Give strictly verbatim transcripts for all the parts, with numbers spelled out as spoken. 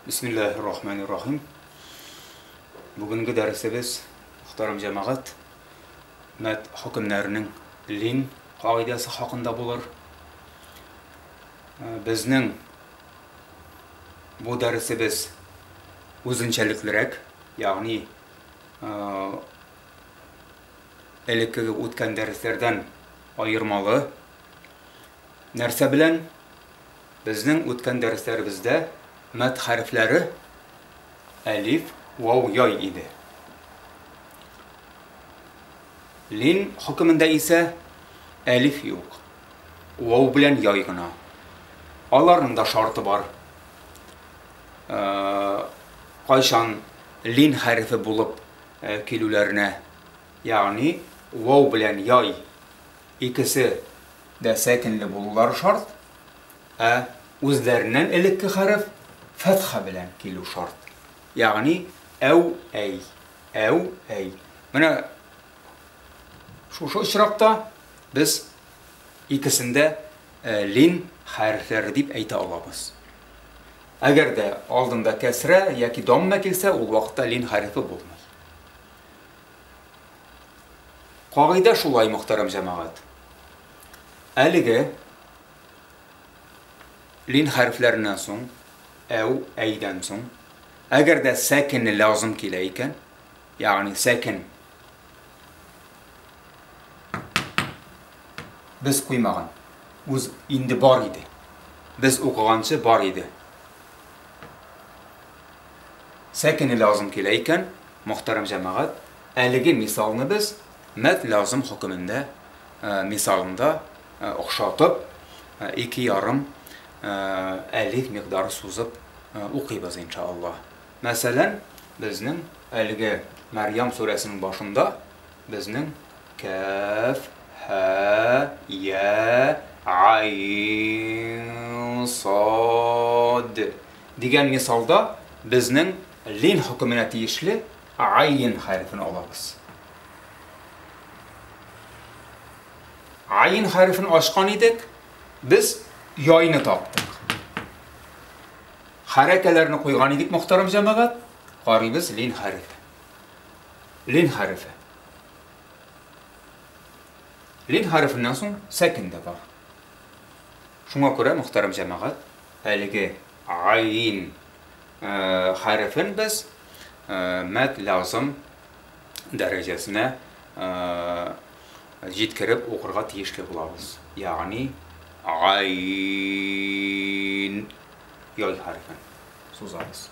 Bismillahirrahmanirrahim. Bugünkü dersimiz muhtaram cemaat mat hükümlerinin lin kaidesi hakkında bulur. Bizning bu dersimiz uzunçalıklarek, yani elekki o'tgan derslerden ayırmalı. Nerse bilen bizning o'tgan derslerimizde mat harfleri alif, vav, yay idi. Lin hükümünde ise alif yok. Vav bilen yay gına. Onların da şartı var. Kayşan lin harfi bulup e, kilülerine, yani vav bilen yay ikisi de sakinli bulurlar şart. E, Özlerinden elekki harf fetha bilen kilu şart. Yani ev ey, ev ey. Bana şu şu işrakta biz ikisinde e, lin harfleri deyip ayta alamız. Eğer de aldığında kesre ya ki damme kilse o vakitte lin harfi bulmaz. Kaide şulay muhterem cemaat. Elige lin harflerinden son ev eyden son eğer de sakin lazım kileyken, yani sakin biz koymagan, uz indi bar idi. Biz okuğançı bar idi. Sakin lazım kileyken muhterem cemaat, eligi misalını biz mat lazım hükümünde e, misalında e, okşatıp e, iki yarım e, elif miktarı suzup e, okuyacağız inşallah. Mesela bizning eligi Meryem suresinin başında bizning kaf, ha, ya, ayn, sad degan misalda bizning lin hükümüne tiyişli ayn harfini alırız. Ayn harfini açkan idik, biz yayını taptık. Harekelerini koygan idik muhterem cemaat, qaribız lin harfi. Lin harfi. Lin harfinden son sakin de var. Şuna göre muhterem cemaat, eligi ayn e, harfin biz e, mat lazım derecesine e, jitkirip okurga tiyişli bulabız. Yani ayn yay harfin suzarız.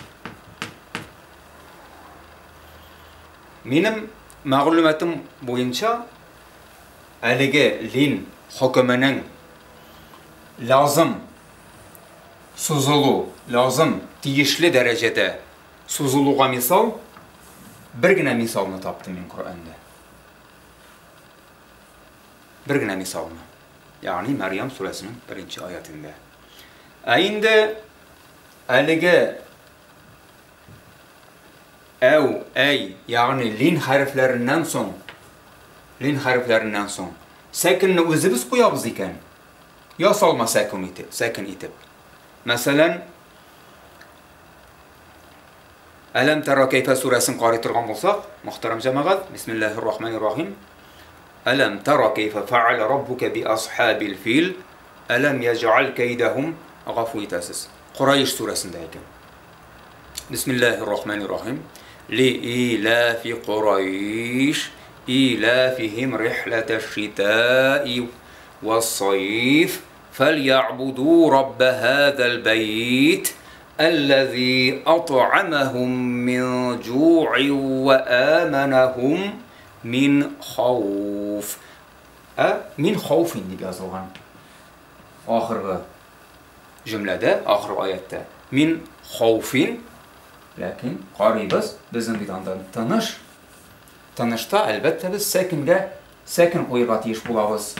Benim mağlumatım boyunca eligi lin hükümünün lazım suzulu, lazım tiyişli derecede suzuluğa misal bir gine misalını taptım ben Kur'an'da. Bir gine misalını. Yani Meryem suresinin birinci ayetinde. Ayinde eligi ev, ey, yani lin harflerinden son lin harflerinden son sakinni özü biz koyabız iken ya salma sakin itip, sakin itip. Mesela Alam tara keyfe suresini qari turgan bolsak, muhterem cemaat, Bismillahirrahmanirrahim. Alam tara keyfe fa'ala rabbuka bi ashabil fil alam yec'al keydahum gafu itasiz. Kureyş suresindeyken. Bismillahirrahmanirrahim. Li ilafi Kureyş ilafihim rihletaş-şitâ'i ve's-sayf فَلْيَعْبُدُوا رَبَّ هَذَا الْبَيْتِ الَّذِي أَطْعَمَهُمْ مِنْ جُوعٍ وَآمَنَهُمْ مِنْ خَوْفٍ. Min xavfin diye yazılgan. Ahırgı cümlede, ahır ayette. Min xavfin. Lakin qaribız bizim bir anda tanış. Tanışta elbette biz sakinge, sakin koyuğa tiyiş bulabız.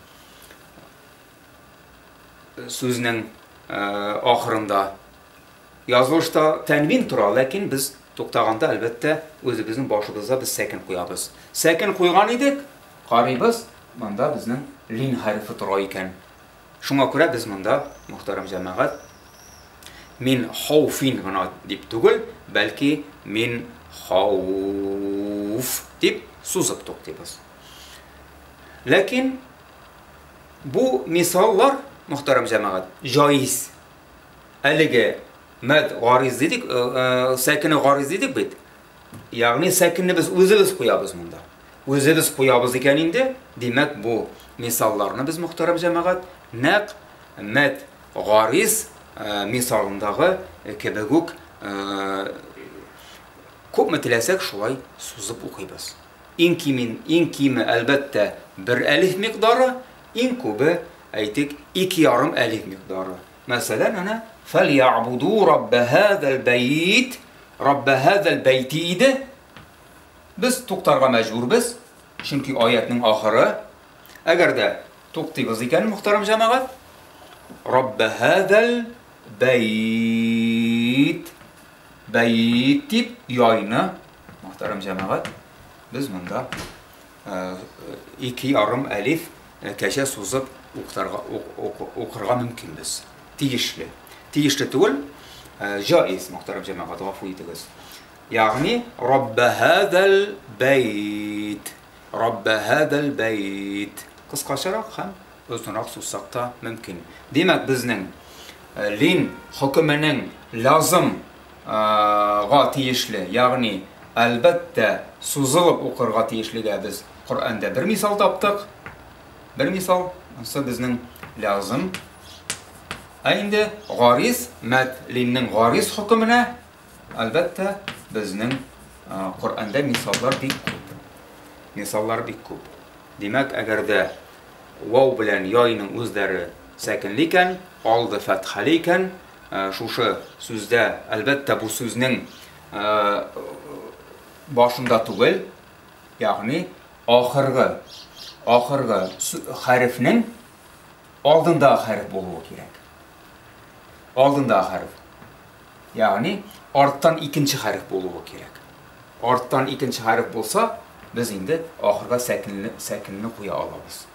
Sözünün e, ahırında yazılışta tenvin tura, lakin biz toktağanda elbette özümüzün başımıza biz sakin koyabız. Sakin koygan idik, qaribız bunda bizning lin harfi tura iken. Şuna göre biz bunda muhterem cemaat min хауфин гына дип түгел, бәлки min хауф дип сузып туктыйбыз. Ләкин бу мисаллар, мөхтәрәм җәмәгать, җайз. Әлеге мәд гариз дидек, сәкене гариз дидек бит. Ягъни сәкенне без үзебез куябыз монда. Үзебез куябыз икән инде, димәк бу мисалларны без, мөхтәрәм җәмәгать, нәкъ мәд гариз мисалындагы кебек үк күпме теләсәк шулай сузып укыйбыз. Иң кимен, иң киме әлбәттә бер әлиф микъдары, иң күбе әйтик ике ярым әлиф микъдары. Мәсәлән, ана فَلْيَعْبُدُوا رَبَّ هَذَا الْبَيْتِ رَبَّ هَذَا الْبَيْتِ иде. Без туктарга мәҗбүрбез, чөнки аятның ахыры. Әгәр дә туктыйбыз икән, мөхтәрәм җәмәгать, رَبَّ هَذَا الْبَيْتِ бәйт дип яйны, мөхтәрәм җәмәгать, без монда ике ярым әлиф кәҗә сузып укырга мөмкинбез. Тиешле. Тиешле түгел, җайз, мөхтәрәм җәмәгать, гафу итегез. Ягъни رَبَّ هَذَا الْبَيْتِ رَبَّ هَذَا الْبَيْتِ кыскачарак һәм озынрак сузсак та мөмкин. Димәк, безнең лин хөкеменең лазым га тиешле, ягъни әлбәттә сузылып укырга тиешлегә без Коръәндә бер мисал таптык. Бер мисал, сы безнең лазым. Ә инде гариз, мәд линнең гариз хөкеменә әлбәттә безнең Коръәндә мисаллар бик күп. Мисаллар бик күп. Димәк, әгәр дә вау белән яйның үзләре сәкенле икән, алды фәтхәле икән, шушы сүздә әлбәттә бу сүзнең башында түгел, ягъни ахыргы ахыргы хәрефнең алдында хәреф булуы кирәк. Алдында хәреф. Ягъни арттан икенче хәреф булуы кирәк. Арттан икенче хәреф булса, без инде ахырга сәкенне сәкенне куя алабыз.